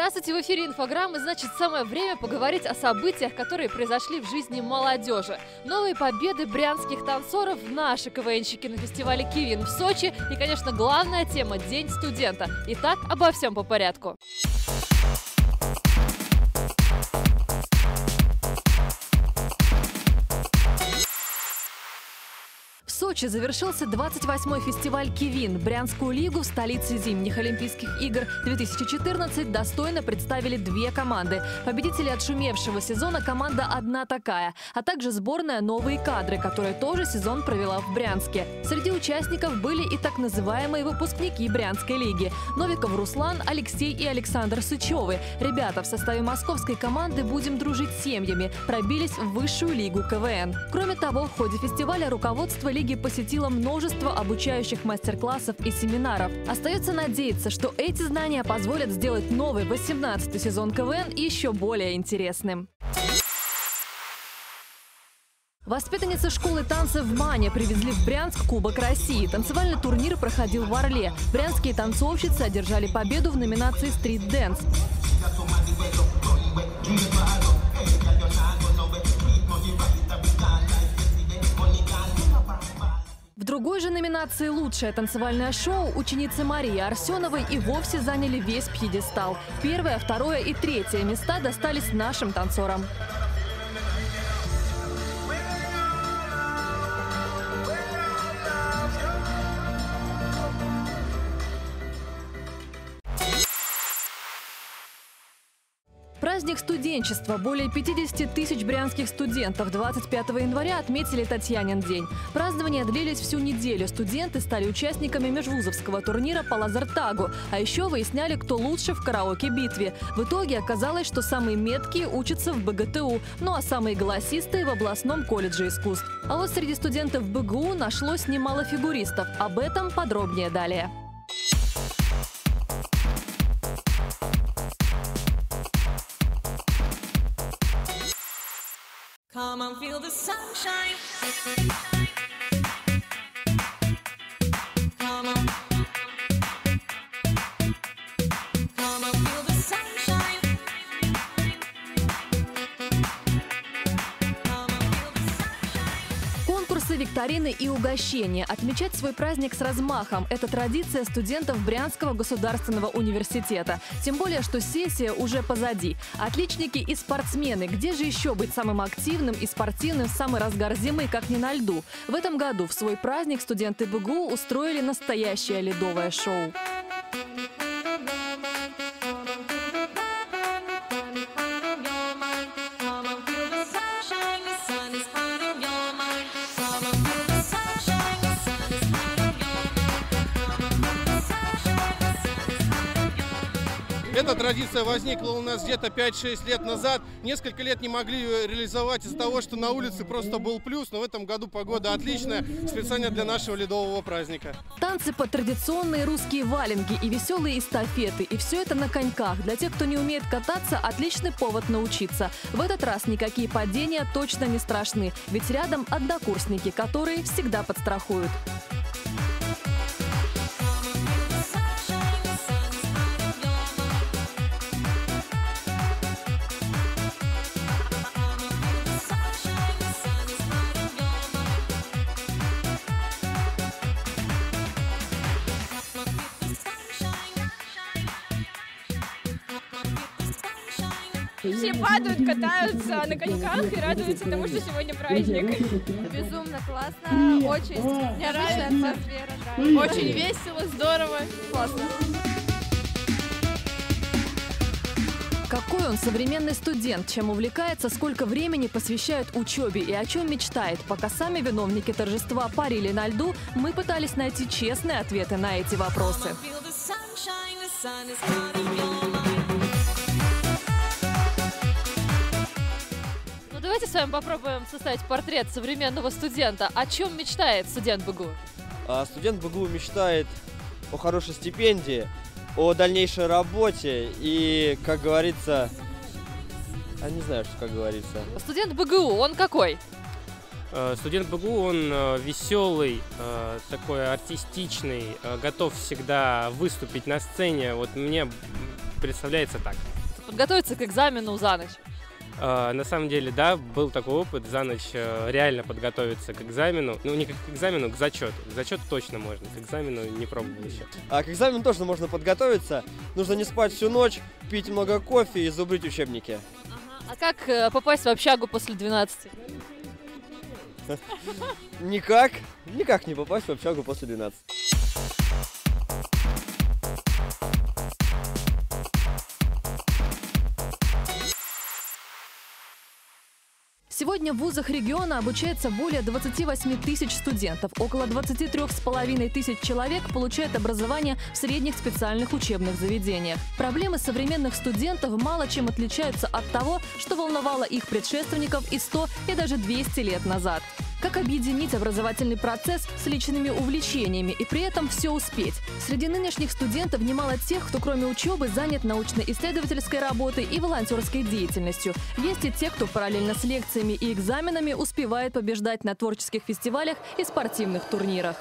Здравствуйте, в эфире инфограммы. Значит, самое время поговорить о событиях, которые произошли в жизни молодежи. Новые победы брянских танцоров, наши КВНщики на фестивале «Кивин» в Сочи и, конечно, главная тема – День студента. Итак, обо всем по порядку. В Сочи завершился 28-й фестиваль «Кивин». Брянскую лигу в столице зимних Олимпийских игр 2014 достойно представили две команды. Победители отшумевшего сезона команда «Одна такая», а также сборная «Новые кадры», которая тоже сезон провела в Брянске. Среди участников были и так называемые выпускники Брянской лиги. Новиков Руслан, Алексей и Александр Сычевы. Ребята в составе московской команды «Будем дружить с семьями» пробились в высшую лигу КВН. Кроме того, в ходе фестиваля руководство лиги посетило множество обучающих мастер-классов и семинаров. Остается надеяться, что эти знания позволят сделать новый 18-й сезон КВН еще более интересным. Воспитанницы школы танцев в Мане привезли в Брянск Кубок России. Танцевальный турнир проходил в Орле. Брянские танцовщицы одержали победу в номинации «Стрит-дэнс». В другой же номинации «Лучшее танцевальное шоу» ученицы Марии Арсеновой и вовсе заняли весь пьедестал. Первое, второе и третье места достались нашим танцорам. Праздник студенчества. Более 50 тысяч брянских студентов 25 января отметили Татьянин день. Празднования длились всю неделю. Студенты стали участниками межвузовского турнира по лазертагу. А еще выясняли, кто лучше в караоке-битве. В итоге оказалось, что самые меткие учатся в БГТУ, ну а самые голосистые в областном колледже искусств. А вот среди студентов БГУ нашлось немало фигуристов. Об этом подробнее далее. Come on, feel the sunshine. Come on. Come on, feel the sunshine. Come on, feel the sunshine. Конкурсы, викторины и угощения. Отмечать свой праздник с размахом – это традиция студентов Брянского государственного университета. Тем более, что сессия уже позади. Отличники и спортсмены. Где же еще быть самым активным и спортивным в самый разгар зимы, как не на льду? В этом году в свой праздник студенты БГУ устроили настоящее ледовое шоу. Эта традиция возникла у нас где-то 5-6 лет назад. Несколько лет не могли ее реализовать из-за того, что на улице просто был плюс. Но в этом году погода отличная, специально для нашего ледового праздника. Танцы под традиционные русские валенки и веселые эстафеты. И все это на коньках. Для тех, кто не умеет кататься, отличный повод научиться. В этот раз никакие падения точно не страшны. Ведь рядом однокурсники, которые всегда подстрахуют. Все падают, катаются на коньках и радуются тому, что сегодня праздник. Безумно классно, очень необычная атмосфера, да. Очень весело, здорово, классно. Какой он современный студент, чем увлекается, сколько времени посвящает учебе и о чем мечтает. Пока сами виновники торжества парили на льду, мы пытались найти честные ответы на эти вопросы. Давайте с вами попробуем составить портрет современного студента. О чем мечтает студент БГУ? Студент БГУ мечтает о хорошей стипендии, о дальнейшей работе и, как говорится, не знаю, что как говорится. Студент БГУ, он какой? Студент БГУ, он веселый, такой артистичный, готов всегда выступить на сцене. Вот мне представляется так. Подготовиться к экзамену за ночь. На самом деле, да, был такой опыт за ночь реально подготовиться к экзамену. Ну, не к экзамену, к зачету. К зачету точно можно, к экзамену не пробовал еще. А к экзамену тоже можно подготовиться. Нужно не спать всю ночь, пить много кофе и зубрить учебники. А как попасть в общагу после 12? Никак не попасть в общагу после 12. Сегодня в вузах региона обучается более 28 тысяч студентов. Около 23,5 тысяч человек получают образование в средних специальных учебных заведениях. Проблемы современных студентов мало чем отличаются от того, что волновало их предшественников и 100, и даже 200 лет назад. Как объединить образовательный процесс с личными увлечениями и при этом все успеть? Среди нынешних студентов немало тех, кто кроме учебы занят научно-исследовательской работой и волонтерской деятельностью. Есть и те, кто параллельно с лекциями и экзаменами успевает побеждать на творческих фестивалях и спортивных турнирах.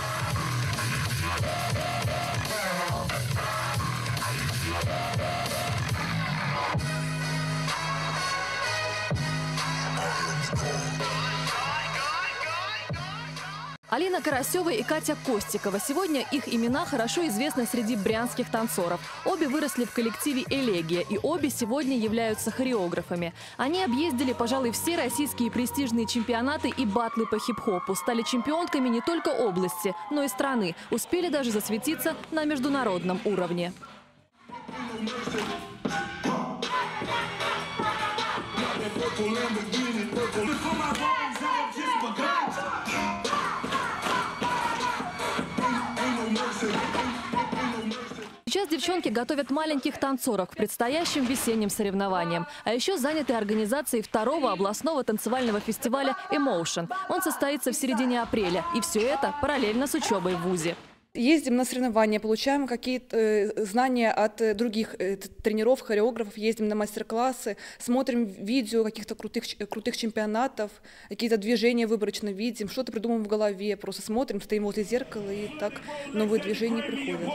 Алина Карасева и Катя Костикова. Сегодня их имена хорошо известны среди брянских танцоров. Обе выросли в коллективе «Элегия», и обе сегодня являются хореографами. Они объездили, пожалуй, все российские престижные чемпионаты и батлы по хип-хопу. Стали чемпионками не только области, но и страны. Успели даже засветиться на международном уровне. Сейчас девчонки готовят маленьких танцоров к предстоящим весенним соревнованиям. А еще заняты организацией второго областного танцевального фестиваля «Emotion». Он состоится в середине апреля. И все это параллельно с учебой в вузе. Ездим на соревнования, получаем какие-то знания от других тренеров, хореографов, ездим на мастер-классы, смотрим видео каких-то крутых чемпионатов, какие-то движения выборочно видим, что-то придумываем в голове, просто смотрим, стоим возле зеркала, и так новые движения приходят.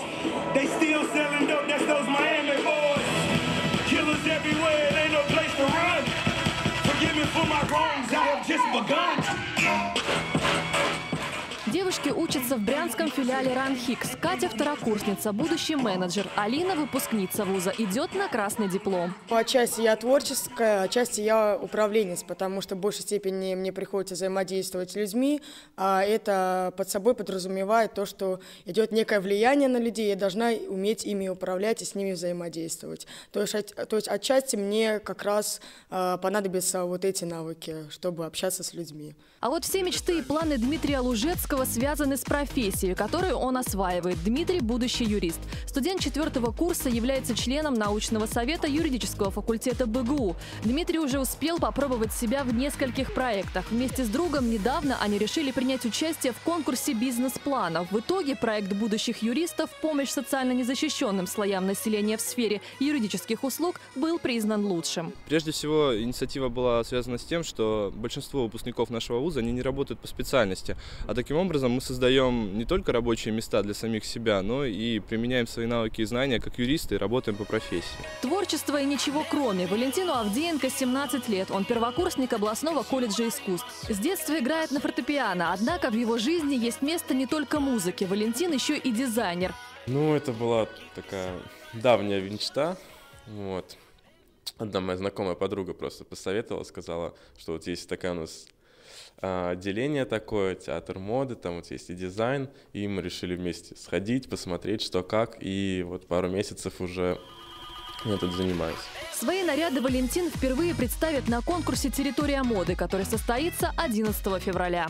Девушки учатся в брянском филиале РАНХИКС. Катя – второкурсница, будущий менеджер. Алина – выпускница вуза, идет на красный диплом. По части я творческая, а части я управленец, потому что в большей степени мне приходится взаимодействовать с людьми, а это под собой подразумевает то, что идет некое влияние на людей, я должна уметь ими управлять и с ними взаимодействовать. То есть отчасти мне как раз понадобятся вот эти навыки, чтобы общаться с людьми. А вот все мечты и планы Дмитрия Лужецкого связаны с профессией, которую он осваивает. Дмитрий – будущий юрист. Студент 4-го курса, является членом научного совета юридического факультета БГУ. Дмитрий уже успел попробовать себя в нескольких проектах. Вместе с другом недавно они решили принять участие в конкурсе бизнес-планов. В итоге проект будущих юристов «Помощь социально незащищенным слоям населения в сфере юридических услуг» был признан лучшим. Прежде всего, инициатива была связана с тем, что большинство выпускников нашего вуза они не работают по специальности, а таким образом мы создаем не только рабочие места для самих себя, но и применяем свои навыки и знания как юристы и работаем по профессии. Творчество и ничего кроме. Валентину Авдеенко 17 лет. Он первокурсник областного колледжа искусств. С детства играет на фортепиано, однако в его жизни есть место не только музыки. Валентин еще и дизайнер. Ну, это была такая давняя мечта. Вот. Одна моя знакомая подруга просто посоветовала, сказала, что вот есть такая у нас отделение такое, театр моды, там вот есть и дизайн, и мы решили вместе сходить, посмотреть, что как, и вот пару месяцев уже я тут занимаюсь. Свои наряды Валентин впервые представит на конкурсе «Территория моды», который состоится 11 февраля.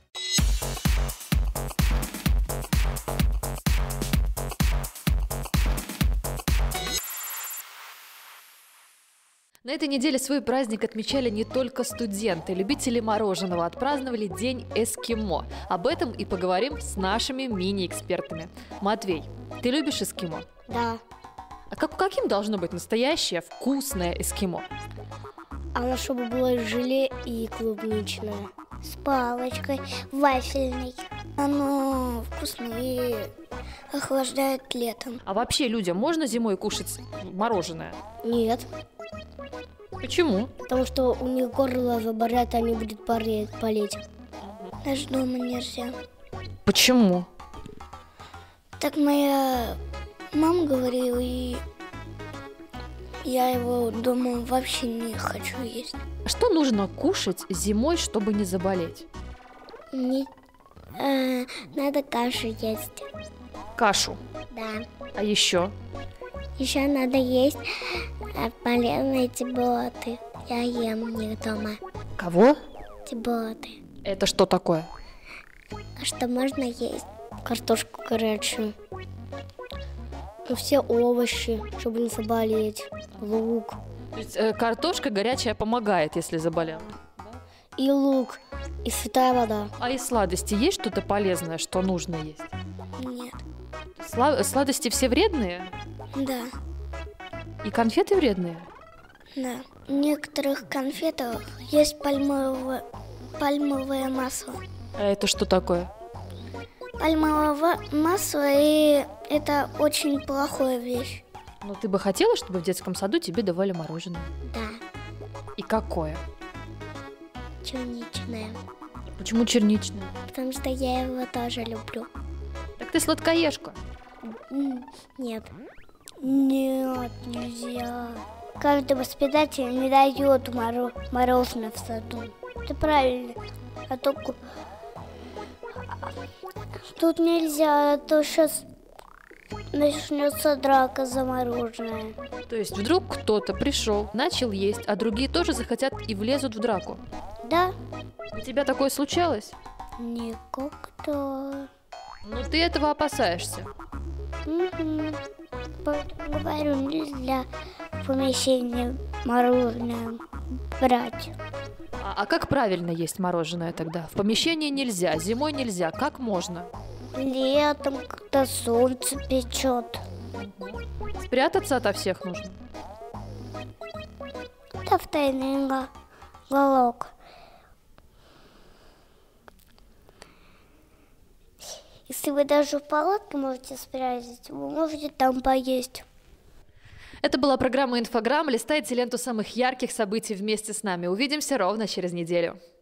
На этой неделе свой праздник отмечали не только студенты. Любители мороженого отпраздновали День эскимо. Об этом и поговорим с нашими мини-экспертами. Матвей, ты любишь эскимо? Да. А каким должно быть настоящее вкусное эскимо? Оно чтобы было желе и клубничное. С палочкой, вафельной. Оно вкусное и охлаждает летом. А вообще людям можно зимой кушать мороженое? Нет, Почему? потому что у них горло заболят, они будут болеть. Даже дома нельзя. Почему? Так моя мама говорила, и я его дома вообще не хочу есть. Что нужно кушать зимой, чтобы не заболеть? Надо кашу есть. Кашу. Да. А еще? Еще надо есть полезные тиботы. Я ем у них дома. Кого? Тиботы. Это что такое? А что можно есть? Картошку горячую. Ну, все овощи, чтобы не заболеть. Лук. То есть, картошка горячая помогает, если заболел. И лук. И святая вода. А из сладости есть что-то полезное, что нужно есть? Нет. Сладости все вредные? Да. И конфеты вредные? Да. В некоторых конфетах есть пальмовое масло. А это что такое? Пальмовое масло, и это очень плохая вещь. Ну, ты бы хотела, чтобы в детском саду тебе давали мороженое? Да. И какое? Черничное. Почему черничное? Потому что я его тоже люблю. Так ты сладкоежка. Нет. Нет, нельзя. Каждый воспитатель не дает мороженое в саду. Это правильно. А только тут нельзя, а то сейчас начнется драка за мороженое. То есть вдруг кто-то пришел, начал есть, а другие тоже захотят и влезут в драку? Да. У тебя такое случалось? Не как-то. Ну ты этого опасаешься. Поэтому говорю, нельзя в помещении мороженое брать. А как правильно есть мороженое тогда? В помещении нельзя, зимой нельзя. Как можно? Летом, когда солнце печет. Спрятаться ото всех нужно? Да в тайный уголок. Если вы даже в палатке можете спрятать, вы можете там поесть. Это была программа «Инфограмм». Листайте ленту самых ярких событий вместе с нами. Увидимся ровно через неделю.